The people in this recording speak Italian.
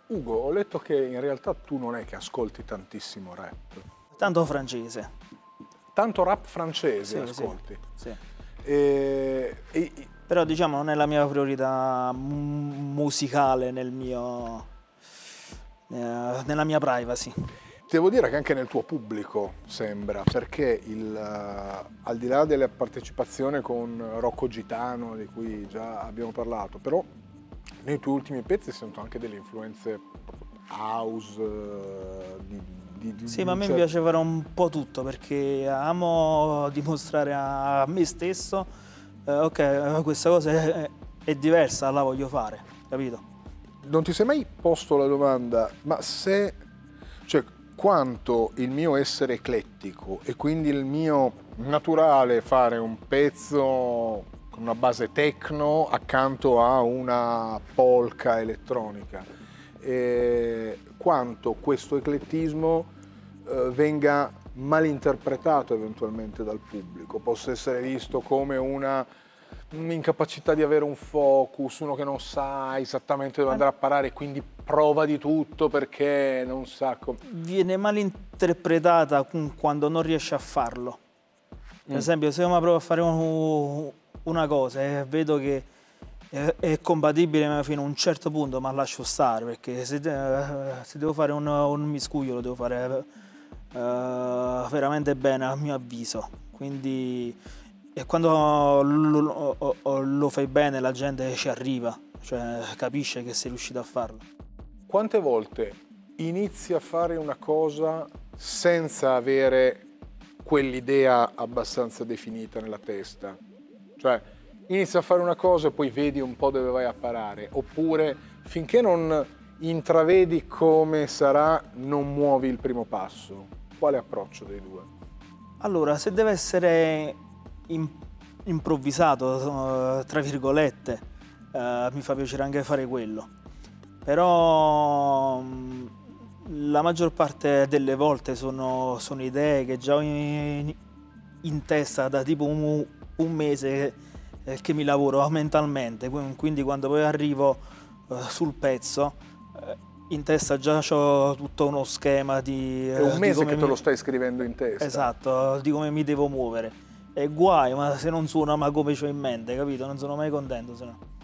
Ugo, ho letto che in realtà tu non è che ascolti tantissimo rap. Tanto francese. Tanto rap francese Sì, ascolti. sì. E- Però diciamo non è la mia priorità musicale nella mia privacy. Devo dire che anche nel tuo pubblico sembra, perché al di là della partecipazione con Rocco Gitano, di cui già abbiamo parlato, però nei tuoi ultimi pezzi sento anche delle influenze house, Sì, ma a me piace fare un po' tutto perché amo dimostrare a me stesso, ok, questa cosa è diversa, la voglio fare, capito? Non ti sei mai posto la domanda, ma se, cioè, quanto il mio essere eclettico e quindi il mio naturale fare un pezzo con una base techno accanto a una polka elettronica, e quanto questo eclettismo venga malinterpretato eventualmente dal pubblico, possa essere visto come un'incapacità di avere un focus, uno che non sa esattamente dove andare a parare e quindi prova di tutto perché non sa come. Viene malinterpretata quando non riesce a farlo. Per esempio, se io mi provo a fare una cosa e vedo che è compatibile ma fino a un certo punto, ma lascio stare, perché se devo fare un miscuglio lo devo fare veramente bene a mio avviso. Quindi quando lo fai bene la gente ci arriva, cioè capisce che sei riuscito a farlo. Quante volte inizi a fare una cosa senza avere quell'idea abbastanza definita nella testa? Cioè, inizi a fare una cosa e poi vedi un po' dove vai a parare, oppure finché non intravedi come sarà, non muovi il primo passo. Quale approccio dei due? Allora, se deve essere improvvisato, tra virgolette, mi fa piacere anche fare quello. Però la maggior parte delle volte sono idee che già ho in testa da tipo un mese che mi lavoro mentalmente, quindi quando poi arrivo sul pezzo in testa già ho tutto uno schema di... È un mese che te lo stai scrivendo in testa. Esatto, di come mi devo muovere. E guai, ma se non suona ma come c'ho in mente, capito? Non sono mai contento se no.